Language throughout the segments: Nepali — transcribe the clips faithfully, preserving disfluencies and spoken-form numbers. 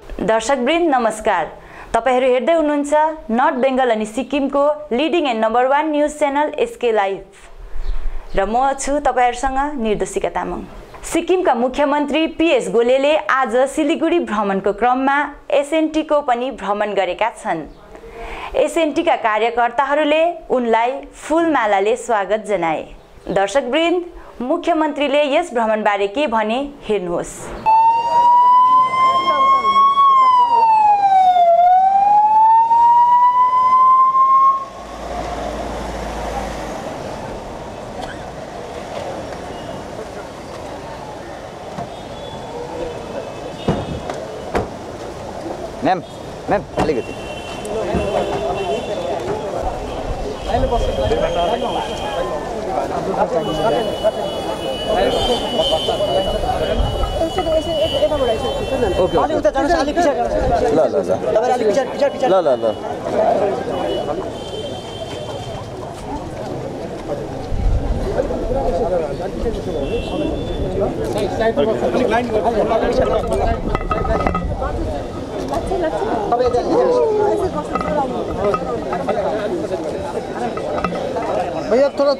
दर्शकवृन्द नमस्कार। तपाईहरु हेर्दै हुनुहुन्छ नर्थ बेंगल अनि सिक्किमको leading and number one news channel SK live र म छु तपाईहरुसँग निर्देशिका तामाङ। सिक्किमका मुख्यमन्त्री पीएस गोलेले आज सिलिगुडी भ्रमणको क्रममा एसएनटी को पनि भ्रमण गरेका छन्। एसएनटी का कार्यकर्ताहरूले उनलाई फूलमालाले स्वागत जनाए। दर्शकवृन्द मुख्यमन्त्रीले यस भ्रमणबारे के भने हेर्नुहोस्। मैम मैम अलिकति ल ल ल भैया थोड़ा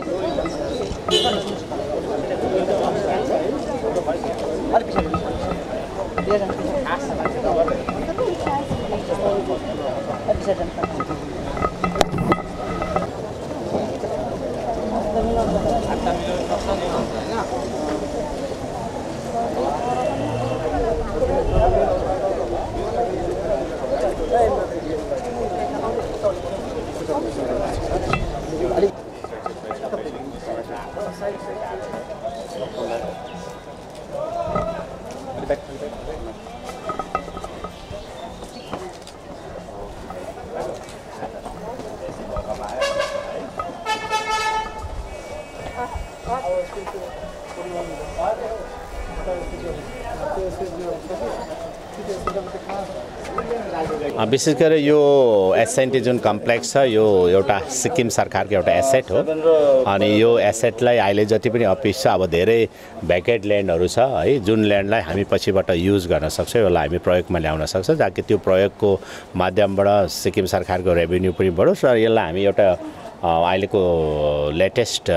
विशेष गरेर यो एसएनटी जुन कम्प्लेक्स छ यो एउटा सिक्किम सरकारको एउटा एसेट हो अनि यो एसेटलाई अहिले जति पनि अफिस छ अब धेरै भ्याकेट ल्यान्डहरू छ है जुन ल्यान्डलाई हामी पछिबाट युज गर्न सक्छौँ यसलाई हामी प्रयोगमा ल्याउन सक्छौँ ताकि त्यो प्रयोगको माध्यमबाट सिक्किम सरकारको रेभेन्यू पनि बढोस् र यसलाई हामी एउटा अहिलेको लेटेस्ट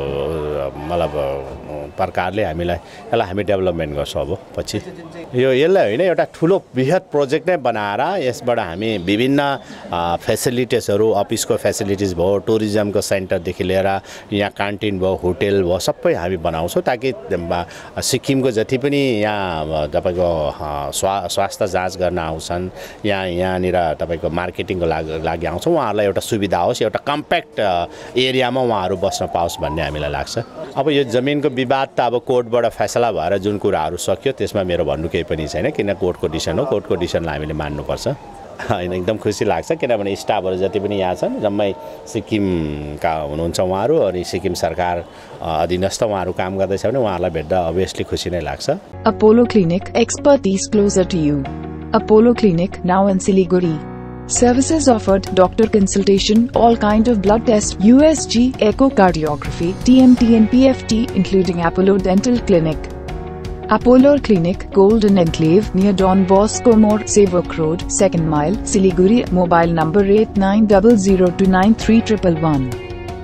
मतलब प्रकारले हामीलाई यसलाई हामी डेभलपमेन्ट गर्छौँ। अब पछि यो यसलाई होइन एउटा ठुलो बृहत प्रोजेक्ट नै बनाएर यसबाट हामी विभिन्न फेसिलिटिजहरू अफिसको फेसिलिटिज भयो टुरिज्मको सेन्टरदेखि लिएर यहाँ क्यान्टिन भयो होटेल भयो सबै हामी बनाउँछौँ ताकि सिक्किमको जति पनि यहाँ तपाईँको स्वा स्वास्थ्य जाँच गर्न आउँछन् यहाँ यहाँनिर तपाईँको मार्केटिङको लागि लागि आउँछ उहाँहरूलाई एउटा सुविधा होस् एउटा कम्प्याक्ट एरियामा उहाँहरू बस्न पाओस् भन्ने हामीलाई लाग्छ। अब यो जमिनको विवाद त अब कोर्टबाट फैसला भएर जुन कुराहरू सक्यो त्यसमा मेरो भन्नु केही पनि छैन किन कोर्टको डिसिसन हो कोर्टको डिसिसनलाई हामीले मान्नुपर्छ होइन। एकदम खुसी लाग्छ किनभने स्टाफहरू जति पनि यहाँ छन् जम्मै सिक्किमका हुनुहुन्छ उहाँहरू अनि सिक्किम सरकार अधीनस्थ उहाँहरू काम गर्दैछ भने उहाँहरूलाई भेट्दा अभियसली खुसी नै लाग्छ। Apollo clinic expertise closer to you. Apollo Clinic now in Siliguri. Services offered: doctor consultation, all kind of blood tests, U S G, echocardiography, T M T and P F T, including Apollo Dental Clinic. Apollo Clinic, Golden Enclave, near Don Bosco More, Sevok Road, second mile, Siliguri. Mobile number eight nine zero zero two nine three one one one.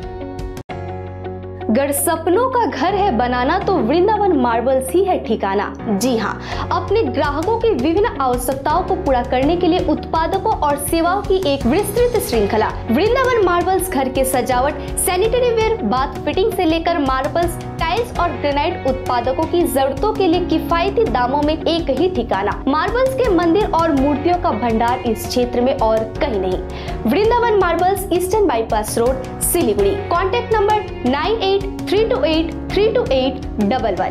अगर सपनों का घर है बनाना तो वृंदावन मार्बल्स ही है ठिकाना। जी हाँ, अपने ग्राहकों की विभिन्न आवश्यकताओं को पूरा करने के लिए उत्पादकों और सेवाओं की एक विस्तृत श्रृंखला। वृंदावन मार्बल्स घर के सजावट, सैनिटरी वेयर, बाथ फिटिंग से लेकर मार्बल्स, टाइल्स और ग्रेनाइट उत्पादकों की जरूरतों के लिए किफायती दामों में एक ही ठिकाना। मार्बल्स के मंदिर और मूर्तियों का भंडार इस क्षेत्र में और कहीं नहीं। Vrindavan marbles, eastern bypass road, Siliguri. Contact number nine eight three two eight three two eight double one.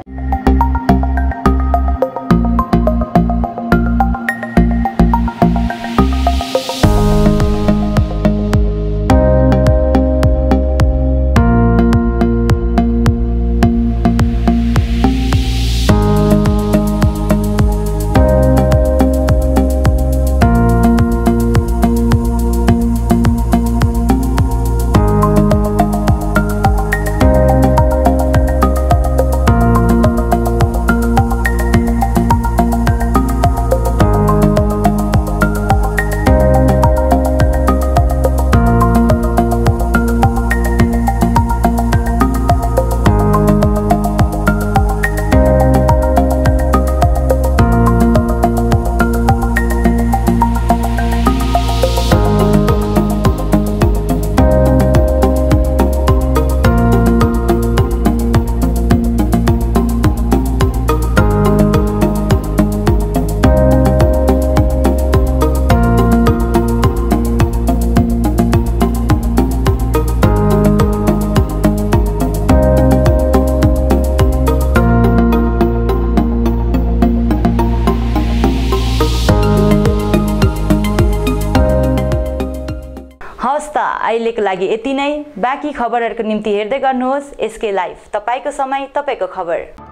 अहिलेको लागि यति नै। बाँकी खबरहरूको निम्ति हेर्दै गर्नुहोस् एसके लाइभ, तपाईको समय तपाईको खबर।